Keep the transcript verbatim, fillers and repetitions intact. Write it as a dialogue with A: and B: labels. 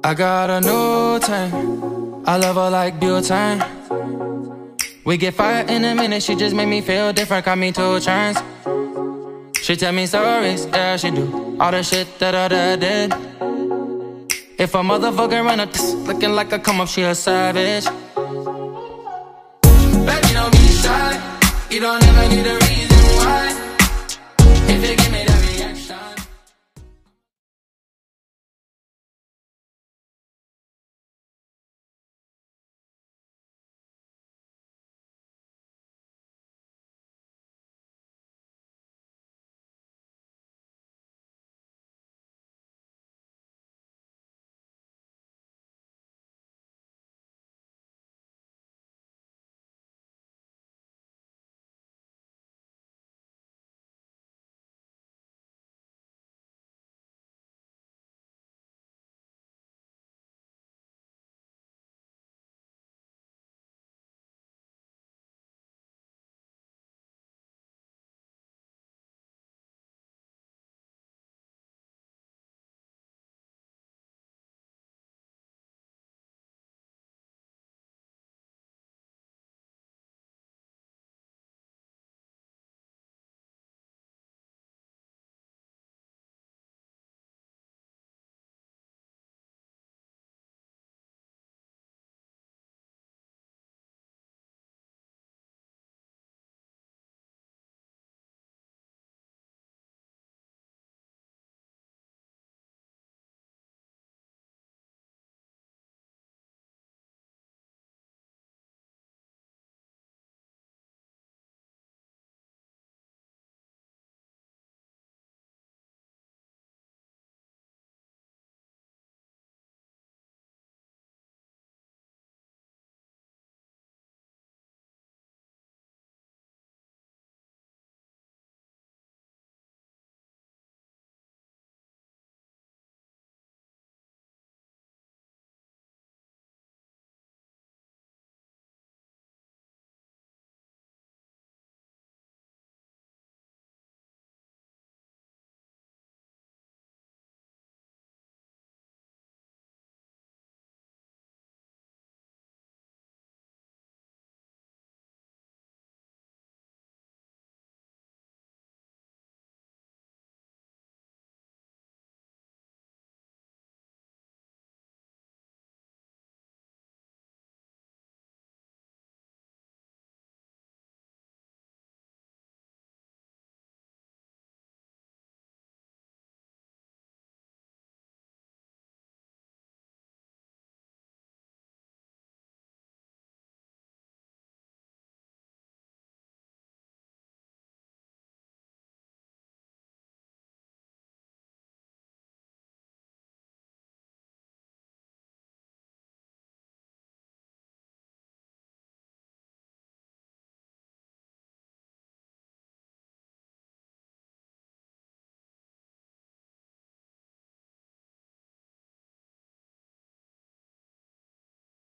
A: I got a new turn, I love her like butane. We get fired in a minute, she just made me feel different, got me two turns. She tell me stories, yeah she do, all the shit that I did. If a motherfucker run up, looking like a come up, she a savage. Baby, don't be shy, you don't ever need a